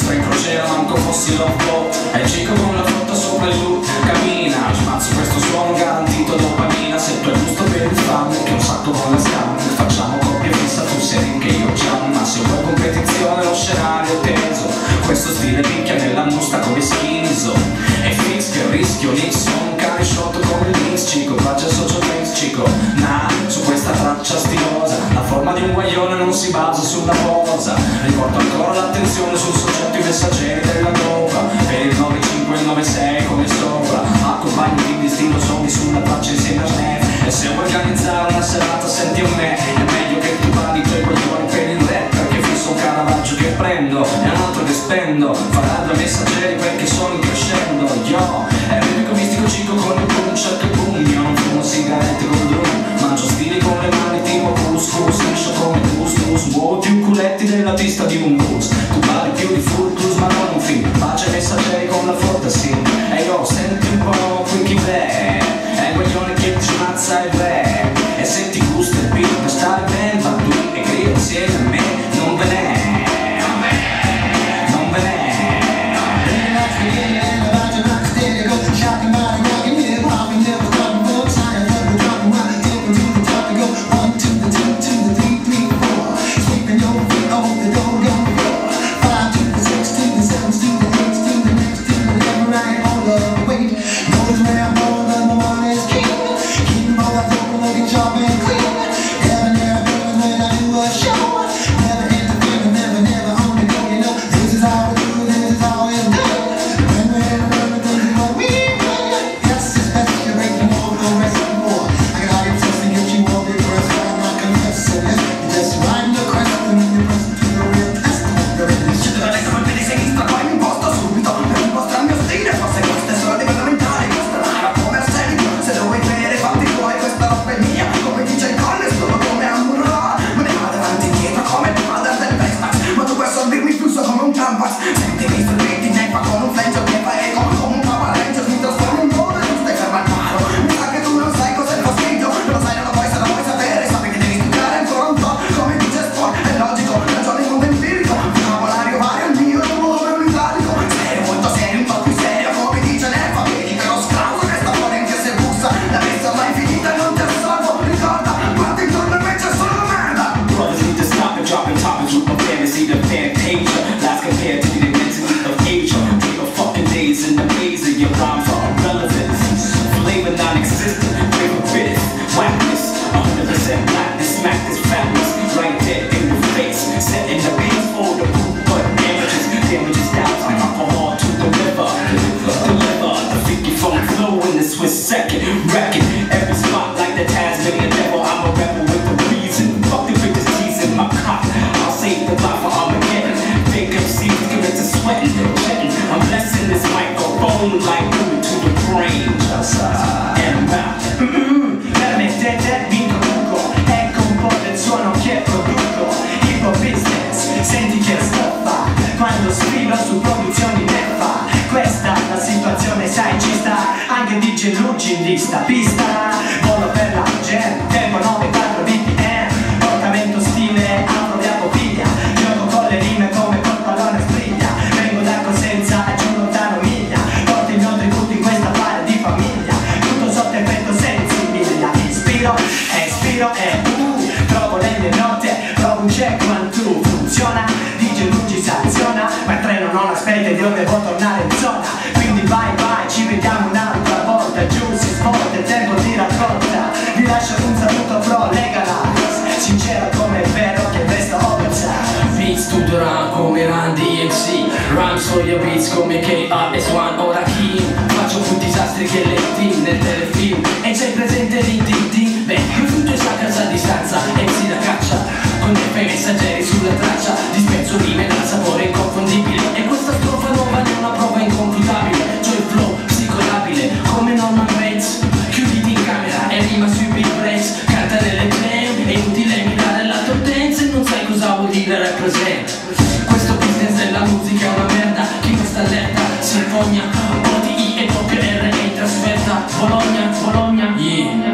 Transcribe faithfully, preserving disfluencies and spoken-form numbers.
Sto in crociera manco fossi loco. E il cico con la flotta sopra il loop cammina. Smazzo questo suono garantito dopamina. Se tu hai gusto per il fan, che un sacco con la scam. Facciamo coppia fissa, tu sei che io già. Ma se vuoi competizione lo scenario è teso. Questo stile picchia nella musta come schizzo. E fix che rischio Nixon, cane sciolto come il Knicks, cico. Faccia socio drinks, cico. Nah, su questa traccia stilosa la forma di un guaglione non si basa su una posa. Riporto ancora l'attenzione sul soggetto, i messaggeri della nova. Per il nove cinque e il nove sei come sopra. Accompagni di destino zombie su una traccia insieme a Snap. E se vuoi organizzare una serata senti a me. È meglio che tu paghi i tuoi coglioni per il rap, perché fisso un caravaggio che prendo e un altro che spendo. Farà due messaggeri perché sono in crescendo. Yo, è il rippico mistico cico con il boom, check il boom. Io non fumo sigarette con drum, mangio stili con le mani tipo couscous. Liscio come couscous, muovo più culetti della pista di un bus. Tu parli più di footloose ma non un film. Pace messaggeri con la flotta sì. E io senti un po' qui chi beh. È il guaglione che ti smazza il rap. E se ti gusta il beat per stare ben, va tu e grida insieme a me. Non ve n'è, non ve n'è. Senti mi sorridi, ne fa con un flanger che fa eco come un Power Ranger. Mi trasformo in modo e tu stai fermo al paro. Mi sa che tu non sai cos'è il fastidio. Non lo sai, non lo vuoi, se lo vuoi sapere sappi che devi studiare ancora un po'. Come dice sport, è logico, ragione in mondo empirico. Vocabolario vario il mio, il tuo come un italico. Serio, molto serio, un po' più serio. Come dice Neffa, vedi che lo scrauso che sta fuori anche se bussa. La messa mai finita e non ti assolvo. Ricorda, guarda intorno e invece è solo merda. Brothers need to stop and drop and top and troop of fantasy to Fantasia. Last compared to the immensity of Asia. Take a fucking days in the maze of your rhymes are irrelevant. Flavor non-existent, flavor bitters, whackness, one hundred percent blackness, smack this fatness, right there in the face, set in the pace for the poop, but damages, damages down like alcohol to the liver, deliver the freaky funk flow in the Swiss second, wrecking every spot like the Tasmanian devil. I'm a rebel with a reason, fuck the bitches teasing my cock, I'll save the life for Armageddon. Fake M Cs commit to sweating, shitting. I'm blessing this microphone like glue to the brain. And I'm out. Veramente te vinco tutto. Ecco un po' del suono che produco. Hip hop business, senti che stoffa. Quando scrivo su produzioni ne fa. Questa la situazione sai ci sta. Anche D J Luigi in lista. Pista, volo per la gente. Tempo nove quattro B P M. Portamento stile afro di apopiglia. Gioco con le rime come col pallone spriglia. Vengo da Cosenza e giù lontano miglia. Porto il mio tributo in questa fase di famiglia. Tutto sotto effetto sensibilia. Ispiro e ispiro e uh. Trovo le mie note, provo un check one two. Funziona, D J Luigi sanziona. Ma il treno non aspetta ed io devo tornare in zona. Quindi vai vai, ci vediamo un'altra volta. Giù si sporta il tempo di raccolta. Vi lascio un saluto pro legalize. Sincero come è vero che presto overtime. Beats tuttora come Randy M C. Rhymes for your beats come K R S uno o Rakim. Faccio più disastri che le team nel telefilm. E c'è presente l'In Din Din. Beh, il frutto è sa casa a distanza. M C da caccia con dei bei messaggeri sulla traccia. Dispenso rime dal sapore inconfondibile. E questa strofa nuova è una prova inconfutabile. C'ho il flow psicolabile come Norman Bates. Chiuditi in camera e rima sui big breaks. Canta nelle jam, è inutile imitare la top dance. E non sai cosa vuol dire represent. Questo business della musica è una merda. Chi non sta allerta si fogna. O D I e doppio R E in trasferta. Bologna, Bologna, yeah.